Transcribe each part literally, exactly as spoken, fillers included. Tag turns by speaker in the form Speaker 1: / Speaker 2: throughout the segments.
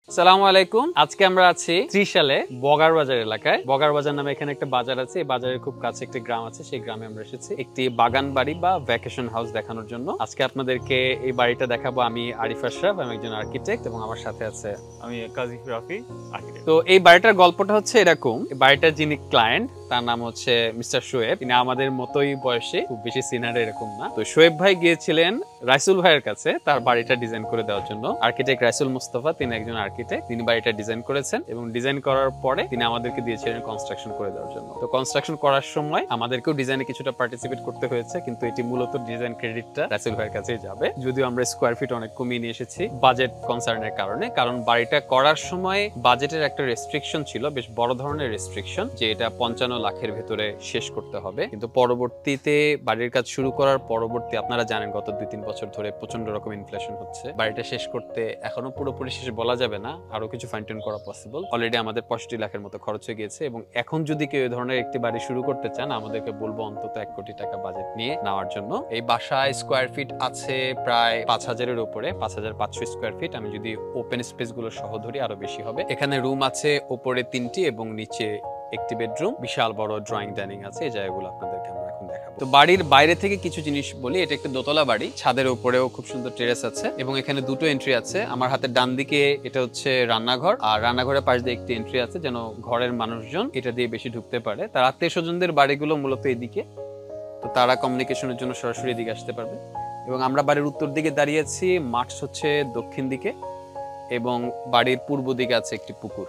Speaker 1: আসসালামু আলাইকুম। আজকে আমরা আছি ত্রিশালে বগার বাজার এলাকায়। বগার বাজার নামে এখানে একটা বাজার আছে। এই বাজারের খুব কাছে একটি গ্রাম আছে, সেই গ্রামে আমরা এসেছি একটি বাগান বাড়ি বা ভ্যাকেশন হাউস দেখানোর জন্য। আজকে আপনাদেরকে এই বাড়িটা দেখাবো। আমি আরিফ আশরাফ, আমি একজন আর্কিটেক্ট এবং আমার সাথে আছে
Speaker 2: আমি কাজী রাফি, আর্কিটেক্ট।
Speaker 1: তো এই বাড়িটার গল্পটা হচ্ছে এরকম, এই বাড়িটার যিনি ক্লায়েন্ট তার নাম হচ্ছে মিস্টার শোয়েব। তিনি আমাদের মতোই বয়সে, খুব বেশি সিনিয়র এরকম না। তো শোয়েব ভাই গিয়েছিলেন রাইসুল ভাইয়ের কাছে তার বাড়িটা ডিজাইন করে দেওয়ার জন্য। আর্কিটেক্ট রাইসুল মুস্তাফা, তিনি একজন আর্কিটেক্ট, তিনি বাড়িটা ডিজাইন করেছেন এবং ডিজাইন করার পরে তিনি আমাদেরকে দিয়েছিলেন কনস্ট্রাকশন করে দেওয়ার জন্য। তো কনস্ট্রাকশন করার সময় আমাদেরকেও ডিজাইনে কিছুটা পার্টিসিপেট করতে হয়েছে, কিন্তু এটি মূলত ডিজাইন ক্রেডিটটা রাইসুল ভাইয়ের কাছেই যাবে। যদিও আমরা স্কোয়ার ফিট অনেক কমিয়ে নিয়ে এসেছি বাজেট কনসার্নের কারণে, কারণ বাড়িটা করার সময় বাজেটের একটা রেস্ট্রিকশন ছিল, বেশ বড় ধরনের রেস্ট্রিকশন, যে এটা পঞ্চান্ন লাখের ভেতরে শেষ করতে হবে। কিন্তু পরবর্তীতে বাড়ির কাজ শুরু করার পরবর্তী, আপনারা জানেন গত দুই তিন বছর ধরে প্রচন্ড রকম ইনফ্লেশন হচ্ছে। বাড়িটা শেষ করতে এখনো পুরোপুরি শেষ বলা যাবে না, আরো কিছু ফাইন টিউন করা পসিবল। অলরেডি আমাদের পঁয়ষট্টি লাখের মতো খরচ হয়ে গিয়েছে এবং এখন যদি কেউ এই ধরনের একটি বাড়ি শুরু করতে চান, আমাদেরকে বলবো অন্তত এক কোটি টাকা বাজেট নিয়ে নেওয়ার জন্য। এই বাসায় স্কোয়ার ফিট আছে প্রায় পাঁচ হাজারের উপরে, পাঁচ হাজার পাঁচশো স্কোয়ার ফিট। আমি যদি ওপেন স্পেস গুলো সহ ধরি আরো বেশি হবে। এখানে রুম আছে ওপরে তিনটি এবং নিচে একটি বেডরুম, বিশাল বড় ড্রয়িং ডাইনিং আছে। এই জায়গাগুলো আপনাদেরকে আমরা এখন দেখাবো। তো বাড়ির বাইরে থেকে কিছু জিনিস বলি। এটা একটা দোতলা বাড়ি, ছাদের উপরেও খুব সুন্দর টেরেস আছে এবং এখানে দুটো এন্ট্রি আছে। আমার হাতের ডান দিকে এটা হচ্ছে রান্নাঘর, আর রান্নাঘরের পাশ দিয়ে একটি এন্ট্রি আছে, যেন ঘরের মানুষজন এটা দিয়ে বেশি ঢুকতে পারে। তার আত্মীয় স্বজনদের বাড়িগুলো মূলত এদিকে, তো তারা কমিউনিকেশনের জন্য সরাসরি এদিকে আসতে পারবে। এবং আমরা বাড়ির উত্তর দিকে দাঁড়িয়ে আছি, মাঠ হচ্ছে দক্ষিণ দিকে এবং বাড়ির পূর্ব দিকে আছে একটি পুকুর।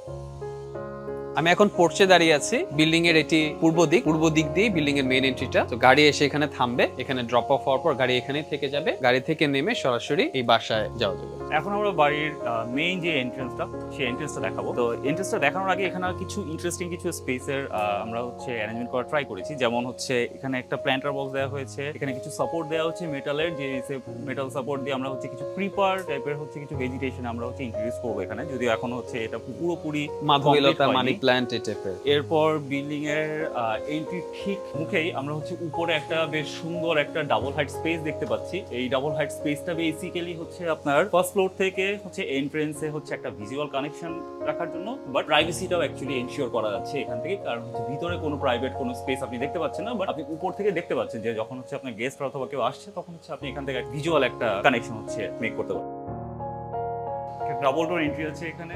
Speaker 1: আমি এখন পোর্চে দাঁড়িয়ে আছি। বিল্ডিং এর এটি পূর্ব দিক, পূর্ব দিক দিয়ে বিল্ডিং এর মেইন এন্ট্রিটা। তো গাড়ি এসে এখানে থামবে, এখানে ড্রপ অফ হওয়ার পর গাড়ি এখানেই থেকে যাবে। গাড়ি থেকে নেমে সরাসরি এই বাসায় যাওয়া যাবে।
Speaker 2: এখন আমরা বাড়ির মেইন যে এন্ট্রান্সটা, সেই এন্ট্রান্সটা দেখাবো। তো এন্ট্রান্সটা দেখানোর আগে এখানে কিছু ইন্টারেস্টিং কিছু স্পেসের আমরা হচ্ছে অ্যারেঞ্জমেন্ট করার ট্রাই করেছি। যেমন হচ্ছে এখানে একটা প্ল্যান্টার বক্স দেওয়া হয়েছে, এখানে কিছু সাপোর্ট দেওয়া হচ্ছে মেটালের, যে মেটাল সাপোর্ট দিয়ে আমরা হচ্ছে কিছু ক্রিপার টাইপের হচ্ছে কিছু ভেজিটেশন আমরা হচ্ছে ইন্ট্রোডিউস করবো এখানে, যদিও এখন হচ্ছে এটা পুরোপুরি
Speaker 1: মাধবীলতা মানি প্ল্যান্ট টাইপের।
Speaker 2: এরপর বিল্ডিং এর এন্ট্রি ঠিক মুখেই আমরা হচ্ছে উপরে একটা বেশ সুন্দর একটা ডাবল হাইট স্পেস দেখতে পাচ্ছি। এই ডাবল হাইট স্পেসটা বেসিক্যালি হচ্ছে আপনার ফার্স্ট ফ্লোর থেকে হচ্ছে এন্ট্রেন্সে হচ্ছে একটা ভিজুয়াল কানেকশন রাখার জন্য, বাট প্রাইভেসিটাও অ্যাকচুয়ালি এনশিওর করা যাচ্ছে এখান থেকে, কারণ হচ্ছে ভিতরে কোনো প্রাইভেট কোনো স্পেস আপনি দেখতে পাচ্ছেন না, বাট আপনি উপর থেকে দেখতে পাচ্ছেন যে যখন হচ্ছে আপনার গেস্ট অথবা কেউ আসছে তখন হচ্ছে আপনি এখান থেকে ভিজুয়াল একটা কানেকশন হচ্ছে মেক করতে পারেন। ডাবল ডোর এন্ট্রি আছে এখানে,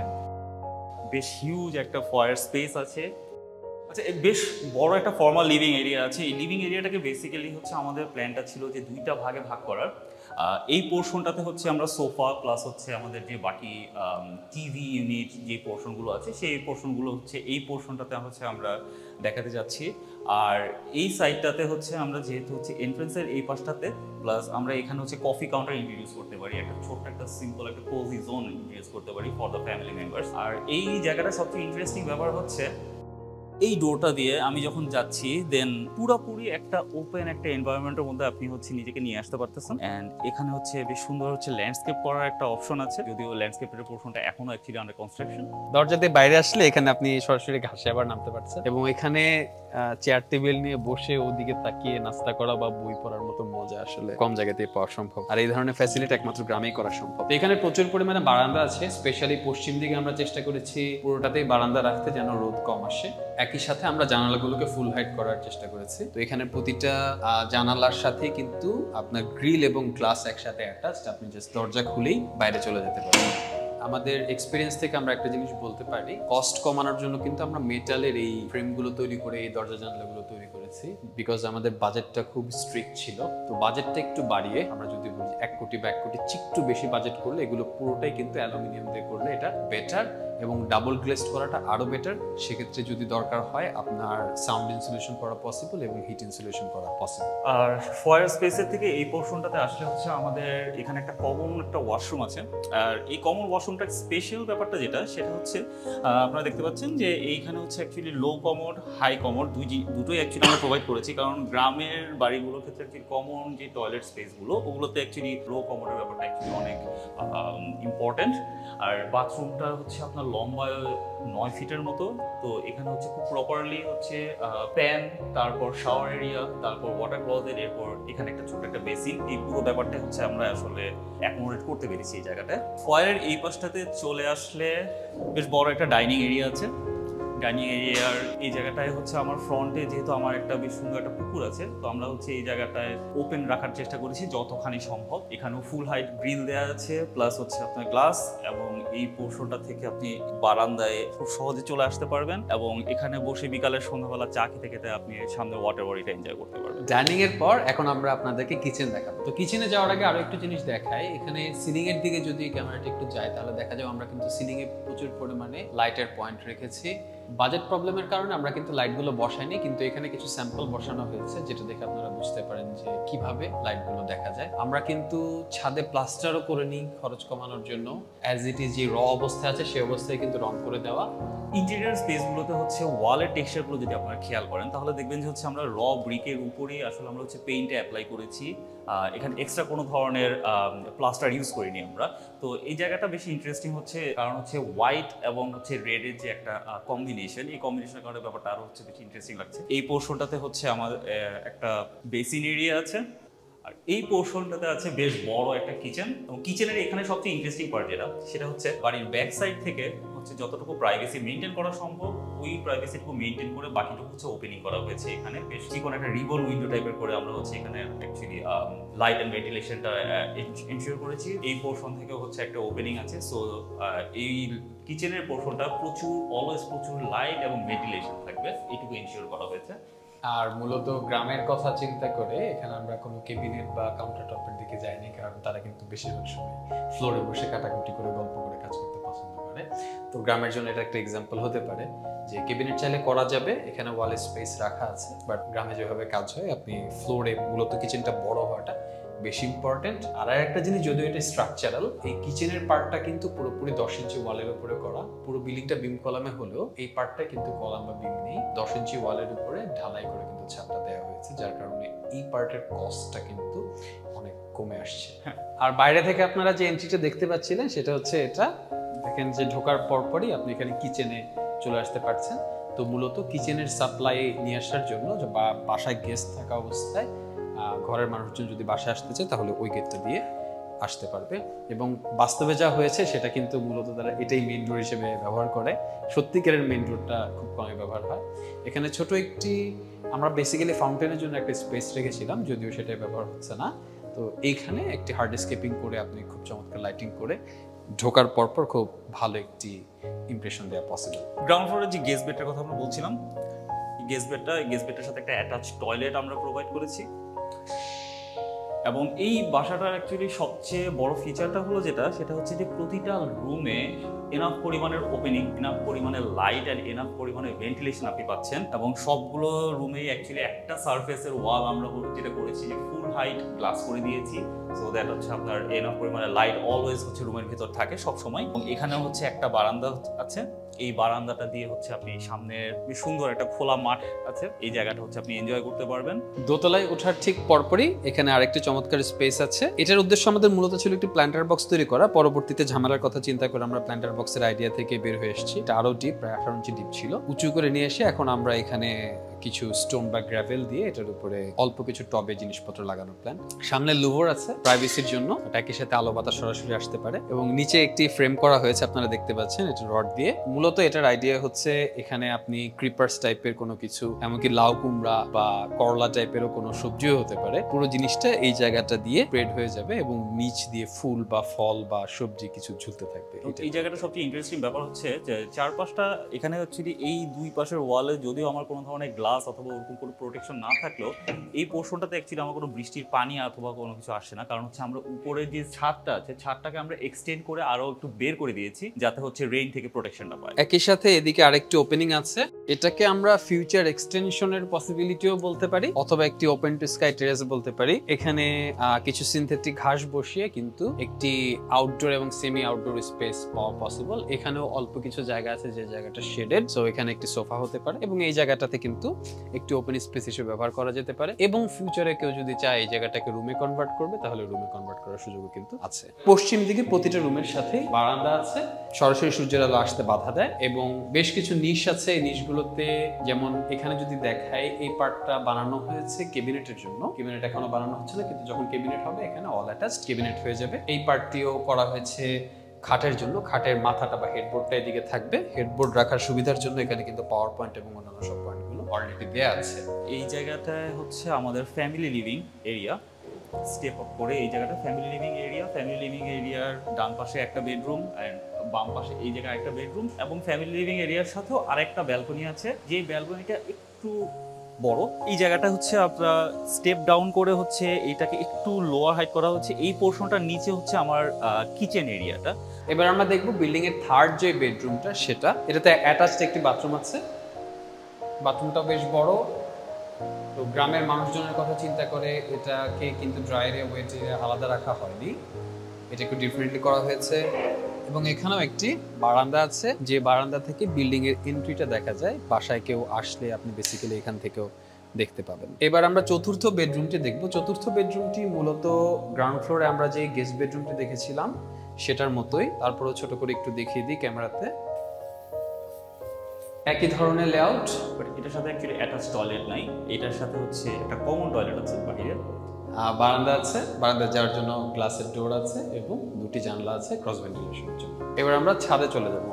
Speaker 2: বেশ হিউজ একটা ফয়ার স্পেস আছে। আচ্ছা, বেশ বড় একটা ফর্মাল লিভিং এরিয়া আছে। এই লিভিং এরিয়াটাকে বেসিক্যালি হচ্ছে আমাদের প্ল্যানটা ছিল যে দুইটা ভাগে ভাগ করার। এই পোর্শনটাতে হচ্ছে আমরা সোফা প্লাস হচ্ছে আমাদের যে বাকি টিভি ইউনিট যে পোর্শনগুলো আছে, সেই পোর্শনগুলো হচ্ছে এই পোর্শনটাতে হচ্ছে আমরা দেখাতে যাচ্ছি। আর এই সাইডটাতে হচ্ছে আমরা যেহেতু হচ্ছে এন্ট্রেন্সের এই পাশটাতে, প্লাস আমরা এখানে হচ্ছে কফি কাউন্টার ইন্ট্রোডিউস করতে পারি, একটা ছোট্ট একটা সিম্পল একটা কোজি জোন ইন্ট্রোডিউস করতে পারি ফর দ্য ফ্যামিলি মেম্বার্স। আর এই জায়গাটা সবচেয়ে ইন্টারেস্টিং ব্যাপার হচ্ছে এই ডোরটা দিয়ে আমি যখন যাচ্ছি, দেন পুরোপুরি একটা ওপেন একটা এনভায়রনমেন্টের মধ্যে আপনি হচ্ছে নিজেকে নিয়ে আসতে পারতেছেন। অ্যান্ড এখানে হচ্ছে বেশ সুন্দর হচ্ছে ল্যান্ডস্কেপ করার একটা অপশন আছে, যদিও ল্যান্ডস্কেপের পোর্শনটা এখনো অ্যাকচুয়ালি আন্ডার কনস্ট্রাকশন।
Speaker 1: দরজাতে বাইরে আসলে এখানে আপনি সরাসরি ঘাসে আবার নামতে পারছেন এবং এখানে চেয়ার টেবিল নিয়ে বসে ওদিকে তাকিয়ে নাস্তা করা বা বই পড়ার মতো মজা আসলে কম জায়গাতেই পাওয়া সম্ভব, আর এই ধরনের ফ্যাসিলিটি একমাত্র গ্রামেই করা সম্ভব। তো এখানে প্রচুর পরিমাণে বারান্দা আছে, স্পেশালি পশ্চিম দিকে আমরা চেষ্টা করেছি পুরোটাতেই বারান্দা রাখতে যেন রোদ কম আসে। একই সাথে আমরা জানালাগুলোকে ফুল হাইট করার চেষ্টা করেছি। তো এখানে প্রতিটা জানালার সাথে কিন্তু আপনার গ্রিল এবং গ্লাস একসাথে অ্যাটাচড, আপনি জাস্ট দরজা খুলেই বাইরে চলে যেতে পারেন। আমাদের এক্সপিরিয়েন্স থেকে আমরা একটা জিনিস বলতে পারি, কস্ট কমানোর জন্য কিন্তু আমরা মেটালের এই ফ্রেমগুলো তৈরি করে এই দরজা জানালাগুলো তৈরি করেছি, বিকজ আমাদের বাজেটটা খুব স্ট্রিক্ট ছিল। তো বাজেটটা একটু বাড়িয়ে আমরা যদি বলি এক কোটি বা এক কোটি চিকটু বেশি বাজেট করলে এগুলো পুরোটাই কিন্তু অ্যালুমিনিয়াম দিয়ে করলে এটা বেটার এবং ডাবল গ্লেজড করাটা আরো বেটার। সেক্ষেত্রে যদি দরকার হয় আপনার সাউন্ড ইনসুলেশন করা পসিবল এবং হিট ইনসুলেশন করা পসিবল।
Speaker 2: আর ফয়ার স্পেসের থেকে এই পোর্শনটাতে আসলে হচ্ছে আমাদের এখানে একটা কমন একটা ওয়াশরুম আছে। আর এই কমন ওয়াশরুমটার স্পেশাল ব্যাপারটা যেটা, সেটা হচ্ছে আপনারা দেখতে পাচ্ছেন যে এইখানে হচ্ছে actually low commode high commode দুই দুটোই অ্যাকচুয়ালি আমরা প্রোভাইড করেছি, কারণ গ্রামের বাড়িগুলোর ক্ষেত্রে অ্যাকচুয়ালি কমন যে টয়লেট স্পেসগুলো ওগুলোতে অ্যাকচুয়ালি লো কমোডের ব্যাপারটা অ্যাকচুয়ালি অনেক ইম্পর্টেন্ট। আর বাথরুমটা হচ্ছে আপনার আপনার লম্বা নয় ফিটের মতো। তো এখানে হচ্ছে খুব প্রপারলি হচ্ছে প্যান, তারপর শাওয়ার এরিয়া, তারপর ওয়াটার ক্লোজেট, এরপর এখানে একটা ছোট একটা বেসিন, এই পুরো ব্যাপারটা হচ্ছে আমরা আসলে অ্যাকোমোডেট করতে পেরেছি এই জায়গাটায়। ফয়ারের এই পাশটাতে চলে আসলে বেশ বড় একটা ডাইনিং এরিয়া আছে। ডাইনিং এরিয়ার এই জায়গাটায় হচ্ছে আমার ফ্রন্টে যেহেতু আমার একটা বেশ সুন্দর একটা পুকুর আছে, তো আমরা হচ্ছে এই জায়গাটায় ওপেন রাখার চেষ্টা করেছি যতখানি সম্ভব। এখানেও ফুল হাইট গ্রিল দেওয়া আছে, প্লাস হচ্ছে আপনার গ্লাস, এবং এই পোর্শনটা থেকে আপনি বারান্দায় খুব সহজে চলে আসতে পারবেন এবং এখানে বসে বিকালের সন্ধ্যাবেলা চা খেতে খেতে আপনি সামনে ওয়াটার বডিটা এনজয় করতে পারবেন।
Speaker 1: ডাইনিং এর পর এখন আমরা আপনাদেরকে কিচেন দেখাবো। তো কিচেনে যাওয়ার আগে আরো একটু জিনিস দেখাই। এখানে সিলিং এর দিকে যদি ক্যামেরাটা একটু যায় তাহলে দেখা যায় আমরা কিন্তু সিলিং এ প্রচুর পরিমাণে লাইটের পয়েন্ট রেখেছি। বাজেট প্রবলেমের কারণে আমরা কিন্তু লাইটগুলো বসাইনি, কিন্তু এখানে কিছু স্যাম্পল বসানো হয়েছে যেটা দেখে আপনারা বুঝতে পারেন যে কিভাবে লাইটগুলো দেখা যায়। আমরা কিন্তু ছাদে প্লাস্টারও করে নিই খরচ কমানোর জন্য। অ্যাজ ইট ইজ যে র অবস্থায় আছে সেই অবস্থায় কিন্তু রং করে দেওয়া।
Speaker 2: ইন্টেরিয়ার স্পেসগুলোতে হচ্ছে ওয়ালের টেক্সচারগুলো যদি আপনারা খেয়াল করেন তাহলে দেখবেন যে হচ্ছে আমরা র ব্রিকের উপরেই আসলে আমরা হচ্ছে পেইন্টে অ্যাপ্লাই করেছি। এখানে এক্সট্রা কোনো ধরনের প্লাস্টার ইউজ করিনি আমরা। তো এই জায়গাটা বেশি ইন্টারেস্টিং হচ্ছে কারণ হচ্ছে হোয়াইট এবং হচ্ছে রেডের যে একটা কম্বিনেশন, এই কম্বিনেশনের কারণে ব্যাপারটা আরও হচ্ছে বেশি ইন্টারেস্টিং লাগছে। এই পোর্শনটাতে হচ্ছে আমাদের একটা বেসিন এরিয়া আছে, আর এই পোর্শনটাতে আছে বেশ বড় একটা কিচেন। এবং কিচেনের এখানে সবচেয়ে ইন্টারেস্টিং পার্ট যেটা সেটা হচ্ছে বাড়ির ব্যাক সাইড থেকে হচ্ছে যতটুকু প্রাইভেসি মেনটেন করা সম্ভব ওই প্রাইভেসিটুকু মেনটেন করে বাকিটুকু হচ্ছে ওপেনিং করা হয়েছে। এখানে বেশ চিকন একটা রিবন উইন্ডো টাইপের করে আমরা হচ্ছে এখানে অ্যাকচুয়ালি লাইট অ্যান্ড ভেন্টিলেশনটা এনশিওর করেছি। এই পোর্শন থেকে হচ্ছে একটা ওপেনিং আছে। সো এই কিচেনের পোর্শনটা প্রচুর অলওয়েজ প্রচুর লাইট এবং ভেন্টিলেশন থাকবে, এইটুকু এনশিওর করা হয়েছে।
Speaker 1: আর মূলত গ্রামের কথা চিন্তা করে এখানে আমরা কোনো কেবিনেট বা কাউন্টার টপের দিকে যাইনি, কারণ তারা কিন্তু বেশিরভাগ সময় ফ্লোরে বসে কাটাকুটি করে গল্প করে কাজ করতে পছন্দ করে। তো গ্রামের জন্য এটা একটা এক্সাম্পল হতে পারে যে কেবিনেট চাইলে করা যাবে, এখানে ওয়ালে স্পেস রাখা আছে, বাট গ্রামে যেভাবে কাজ হয় আপনি ফ্লোরে মূলত কিচেনটা বড় হওয়াটা বেশি ইম্পর্টেন্ট। আর একটা জিনিস, যদিও এটা স্ট্রাকচারাল, এই কিচেনের পার্টটা কিন্তু পুরোপুরি দশ ইঞ্চি ওয়ালের উপরে করা। পুরো বিল্ডিংটা বিম কলামে হলেও এই পার্টটা কিন্তু কলাম বা বিম নেই, দশ ইঞ্চি ওয়ালের উপরে ঢালাই করে কিন্তু ছাদটা দেওয়া হয়েছে, যার কারণে এই পার্টের কস্টটা কিন্তু অনেক কমে আসছে। আর বাইরে থেকে আপনারা যে এন্ট্রিটা দেখতে পাচ্ছিলেন সেটা হচ্ছে এটা, দেখেন যে ঢোকার পরপরই আপনি এখানে কিচেনে চলে আসতে পারছেন। তো মূলত কিচেনের সাপ্লাই নিয়ে আসার জন্য বা বাসায় গেস্ট থাকা অবস্থায় ঘরের মানুষজন যদি বাসায় আসতে চায় তাহলে ওই গেটটা দিয়ে আসতে পারবে। এবং বাস্তবে যা হয়েছে সেটা কিন্তু মূলত তারা এটাই মেইন ডোর হিসেবে ব্যবহার করে। সত্যিকারের মেইন ডোরটা খুব কমই ব্যবহার হয়। এখানে ছোট একটি আমরা বেসিক্যালি ফাউন্টেনের জন্য একটা স্পেস রেখেছিলাম, যদিও সেটা ব্যবহার হচ্ছে না। তো এইখানে একটি হার্ডস্কেপিং করে আপনি খুব চমৎকার লাইটিং করে ঢোকার পরপর খুব ভালো একটি ইমপ্রেশন দেওয়া পসিবল।
Speaker 2: গ্রাউন্ড ফ্লোরে যে গেস্ট বেডটার কথা আমরা বলছিলাম, গেস্ট বেডটা গেস্ট বেডটার সাথে একটা অ্যাটাচ টয়লেট আমরা প্রোভাইড করেছি। এবং এই বাসাটার অ্যাকচুয়ালি সবচেয়ে বড় ফিচারটা হলো যেটা সেটা হচ্ছে যে প্রতিটা রুমে এনাফ পরিমাণের ওপেনিং, এনাফ পরিমাণের লাইট অ্যান্ড এনাফ পরিমাণের ভেন্টিলেশন আপনি পাচ্ছেন। এবং সবগুলো রুমেই অ্যাকচুয়ালি একটা সারফেসের ওয়াল আমরা যেটা করেছি যে ফুল হাইট গ্লাস করে দিয়েছি, সো দ্যাট হচ্ছে আপনার এনাফ পরিমাণের লাইট অলওয়েজ হচ্ছে রুমের ভিতর থাকে সব সময়। এবং এখানে হচ্ছে একটা বারান্দা আছে, এই বারান্দাটা দিয়ে হচ্ছে আপনি সামনে সুন্দর একটা খোলা মাঠ আছে, এই জায়গাটা হচ্ছে আপনি এনজয় করতে পারবেন।
Speaker 1: দোতলায় ওঠার ঠিক পরপরই এখানে আরেকটি চমৎকার স্পেস আছে। এটার উদ্দেশ্য আমাদের মূলত ছিল একটি প্ল্যান্টার বক্স তৈরি করা। পরবর্তীতে ঝামেলার কথা চিন্তা করে আমরা প্ল্যান্টার বক্সের আইডিয়া থেকে বের হয়ে এসেছি। এটা আরো ডিপ, প্রায় আঠারো ইঞ্চি ডিপ ছিল। উঁচু করে নিয়ে এসে এখন আমরা এখানে কিছু স্টোন বা গ্রাভেল দিয়ে এটার উপরে অল্প কিছু টবে জিনিসপত্র লাগানোর প্ল্যান। সামনে লুভার আছে প্রাইভেসির জন্য, একই সাথে আলো বাতাস সরাসরি আসতে পারে। এবং নিচে একটি ফ্রেম করা হয়েছে আপনারা দেখতে পাচ্ছেন, এটা রড দিয়ে। মূলত এটার আইডিয়া হচ্ছে এখানে আপনি ক্রিপার্স টাইপের কোনো কিছু, এমনকি লাউ কুমড়া বা করলা টাইপেরও কোনো সবজিও হতে পারে, পুরো জিনিসটা এই জায়গাটা দিয়ে স্প্রেড হয়ে যাবে এবং নিচ দিয়ে ফুল বা ফল বা সবজি কিছু ঝুলতে থাকবে।
Speaker 2: এই জায়গাটা সবচেয়ে ইন্টারেস্টিং ব্যাপার হচ্ছে যে চারপাশটা এখানে হচ্ছে এই দুই পাশের ওয়ালে যদিও আমার কোনো ধরনের গ্লাস অথবা ওরকম কোনো প্রোটেকশন না থাকলেও এই পোর্শনটাতে অ্যাকচুয়ালি আমার কোনো বৃষ্টির পানি অথবা কোনো কিছু আসে না, কারণ হচ্ছে আমরা উপরে যে ছাদটা আছে ছাদটাকে আমরা এক্সটেন্ড করে আরো একটু বের করে দিয়েছি যাতে হচ্ছে রেইন থেকে প্রোটেকশনটা পায়।
Speaker 1: একই সাথে এদিকে আরেকটি ওপেনিং আছে, এটাকে আমরা ফিউচার এক্সটেনশনের পসিবিলিটিও বলতে পারি অথবা একটি ওপেন টু স্কাই টেরেস বলতে পারি। এখানে কিছু সিনথেটিক ঘাস বসিয়ে কিন্তু একটি আউটডোর এবং সেমি আউটডোর স্পেস পাওয়া পসিবল। এখানেও অল্প কিছু জায়গা আছে যে জায়গাটা শেডেড, সো এখানে একটি সোফা হতে পারে এবং এই জায়গাটাতে কিন্তু একটি ওপেন স্পেস হিসেবে ব্যবহার করা যেতে পারে এবং ফিউচারে কেউ যদি চায় এই জায়গাটাকে রুমে কনভার্ট করবে তাহলে রুমে কনভার্ট করার সুযোগও কিন্তু আছে। পশ্চিম দিকে প্রতিটা রুমের সাথে বারান্দা আছে, সরাসরি সূর্যের আলো আসতে বাধা দেয় এবং বেশ কিছু নিশ আছে। এই নিশগুলোতে যেমন এখানে যদি দেখায় এই পার্টটা বানানো হয়েছে ক্যাবিনেটের জন্য, ক্যাবিনেট এখনো বানানো হচ্ছে না, কিন্তু যখন ক্যাবিনেট হবে এখানে অল অ্যাটাচড ক্যাবিনেট হয়ে যাবে। এই পার্টটিও করা হয়েছে খাটের জন্য, খাটের মাথাটা বা হেডবোর্ডটা এদিকে থাকবে, হেডবোর্ড রাখার সুবিধার জন্য এখানে কিন্তু পাওয়ার পয়েন্ট এবং অন্যান্য সব পয়েন্টগুলো অলরেডি দেওয়া আছে।
Speaker 2: এই জায়গাটায় হচ্ছে আমাদের family living area, step up করে এই জায়গাটা family living area. Family living এরিয়ার ডান পাশে একটা বেডরুম অ্যান্ড বাম পাশে এই জায়গায় একটা বেডরুম এবং ফ্যামিলি লিভিং এরিয়ার সাথেও আরেকটা ব্যালকনি আছে, যে ব্যালকনিটা একটু বড়। এই জায়গাটা হচ্ছে আপনার স্টেপ ডাউন করে হচ্ছে এইটাকে একটু লোয়ার হাইট করা হচ্ছে। এই পোর্শনটার নিচে হচ্ছে আমার কিচেন এরিয়াটা।
Speaker 1: এবার আমরা দেখবো বিল্ডিং এর থার্ড যে বেডরুমটা সেটা, এটাতে অ্যাটাচড একটি বাথরুম আছে। বাথরুমটা বেশ বড়। তো গ্রামের মানুষজনের কথা চিন্তা করে এটাকে কিন্তু ড্রাই এরিয়া ওয়েট এরিয়া আলাদা রাখা হয়নি, এটা একটু ডিফারেন্টলি করা হয়েছে। এবং এখানেও একটি বারান্দা আছে, যে বারান্দা থেকে বিল্ডিং এর এন্ট্রিটা দেখা যায়। বাসায় কেউ আসলে আপনি বেসিক্যালি এখান থেকেও দেখতে পাবেন। এবার আমরা চতুর্থ বেডরুমটি দেখবো। চতুর্থ বেডরুমটি মূলত গ্রাউন্ড ফ্লোরে আমরা যে গেস্ট বেডরুমটি দেখেছিলাম সেটার মতোই, তারপরেও ছোট করে একটু দেখিয়ে দিই ক্যামেরাতে। একই ধরনের লেআউট,
Speaker 2: বাট এটার সাথে অ্যাকচুয়ালি অ্যাটাচ টয়লেট নাই, এটার সাথে হচ্ছে একটা কমন টয়লেট আছে বাইরে।
Speaker 1: বারান্দা আছে, বারান্দা যাওয়ার জন্য গ্লাসের ডোর আছে এবং দুটি জানলা আছে ক্রস ভেন্টিলেশনের জন্য। এবার আমরা ছাদে চলে যাব।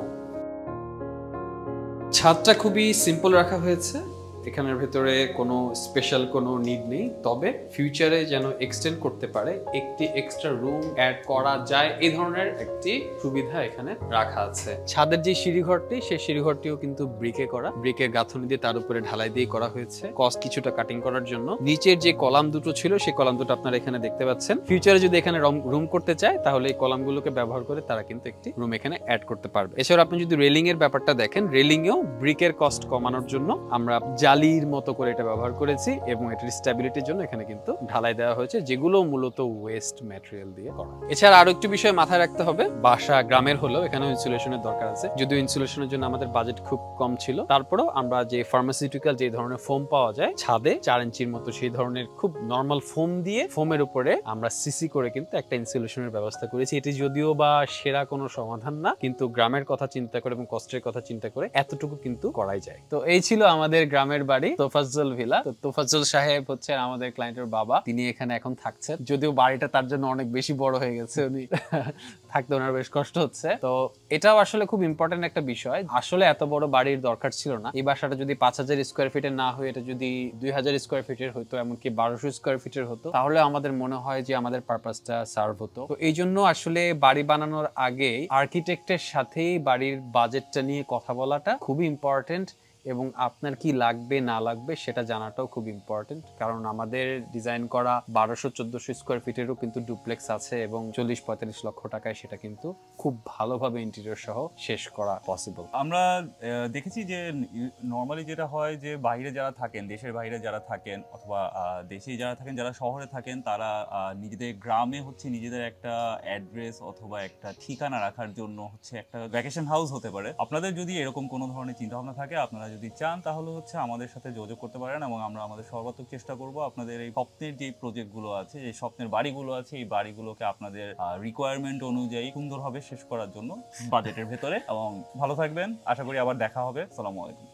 Speaker 1: ছাদটা খুবই সিম্পল রাখা হয়েছে, এখানের ভেতরে কোনো স্পেশাল কোনো নিড নেই, তবে ফিউচারে যেন এক্সটেন্ড করতে পারে, একটি এক্সট্রা রুম অ্যাড করা যায় এই ধরনের একটি সুবিধা এখানে রাখা আছে। ছাদের যে সিঁড়িঘরটি, সেই সিঁড়িঘরটিও কিন্তু ব্রিকে করা, ব্রিকের গাঁথনি দিয়ে তার উপরে ঢালাই দিয়ে করা হয়েছে কস্ট কিছুটা কাটিং করার জন্য। নিচের যে কলাম দুটো ছিল সেই কলাম দুটো আপনারা এখানে দেখতে পাচ্ছেন। ফিউচারে যদি এখানে রুম করতে চায় তাহলে এই কলামগুলোকে ব্যবহার করে তারা কিন্তু একটি রুম এখানে অ্যাড করতে পারবে। এছাড়া আপনি যদি রেলিং এর ব্যাপারটা দেখেন, রেলিংয়েও ব্রিকের কস্ট কমানোর জন্য আমরা জালির মতো করে এটা ব্যবহার করেছি এবং এটার স্ট্যাবিলিটির জন্য এখানে কিন্তু ঢালাই দেওয়া হয়েছে, যেগুলো মূলত ওয়েস্ট ম্যাটেরিয়াল দিয়ে করা। এছাড়া আরো একটি বিষয় মাথায় রাখতে হবে, বাসা গ্রামের হলেও এখানেও ইনসুলেশনের দরকার আছে। যদিও ইনসুলেশনের জন্য আমাদের বাজেট খুব কম ছিল, তারপরেও আমরা যে ফার্মাসিউটিক্যাল যে ধরনের ফোম পাওয়া যায় ছাদে চার ইঞ্চির মতো, সেই ধরনের খুব নর্মাল ফোম দিয়ে ফোমের উপরে আমরা সিসি করে কিন্তু একটা ইনসুলেশনের ব্যবস্থা করেছি। এটি যদিও বা সেরা কোনো সমাধান না, কিন্তু গ্রামের কথা চিন্তা করে এবং কষ্টের কথা চিন্তা করে এতটুকু কিন্তু করাই যায়। তো এই ছিল আমাদের গ্রামের বাড়ি তোফাজ্জল ভিলা। তো তোফাজ্জল সাহেব হচ্ছে আমাদের ক্লায়েন্টের বাবা, তিনি এখানে এখন থাকছেন। যদিও বাড়িটা তার জন্য অনেক বেশি বড় হয়ে গেছে, উনি থাকতে ওনার বেশ কষ্ট হচ্ছে। তো এটাও আসলে খুব ইম্পর্টেন্ট একটা বিষয়, আসলে এত বড় বাড়ির দরকার ছিল না। এই বাসাটা যদি পাঁচ হাজার স্কোয়ার ফিটের না হয়ে এটা যদি দুই হাজার স্কোয়ার ফিটের হতো, এমনকি বারোশো স্কোয়ার ফিটের হতো, তাহলে আমাদের মনে হয় যে আমাদের পারপাসটা সার্ভ হতো। তো এই জন্য আসলে বাড়ি বানানোর আগে আর্কিটেক্টের সাথেই বাড়ির বাজেটটা নিয়ে কথা বলাটা খুবই ইম্পর্টেন্ট এবং আপনার কি লাগবে না লাগবে সেটা জানাটাও খুব ইম্পর্টেন্ট। কারণ আমাদের ডিজাইন করা বারোশো চোদ্দশো স্কোয়ার ফিটেরও কিন্তু ডুপ্লেক্স আছে এবং চল্লিশ পঁয়তাল্লিশ লক্ষ টাকায় সেটা কিন্তু খুব ভালোভাবে ইন্টেরিয়র সহ শেষ করা পসিবল।
Speaker 2: আমরা দেখেছি যে নর্মালি যেটা হয় যে বাইরে যারা থাকেন, দেশের বাইরে যারা থাকেন অথবা দেশেই যারা থাকেন, যারা শহরে থাকেন, তারা নিজেদের গ্রামে হচ্ছে নিজেদের একটা অ্যাড্রেস অথবা একটা ঠিকানা রাখার জন্য হচ্ছে একটা ভ্যাকেশন হাউস হতে পারে। আপনাদের যদি এরকম কোনো ধরনের চিন্তা ভাবনা থাকে, আপনারা যদি চান তাহলে হচ্ছে আমাদের সাথে যোগাযোগ করতে পারেন এবং আমরা আমাদের সর্বাত্মক চেষ্টা করব আপনাদের এই স্বপ্নের যে প্রজেক্টগুলো আছে, এই স্বপ্নের বাড়িগুলো আছে, এই বাড়িগুলোকে আপনাদের রিকোয়ারমেন্ট অনুযায়ী সুন্দরভাবে শেষ করার জন্য বাজেটের ভেতরে। এবং ভালো থাকবেন, আশা করি আবার দেখা হবে। আসসালামু আলাইকুম।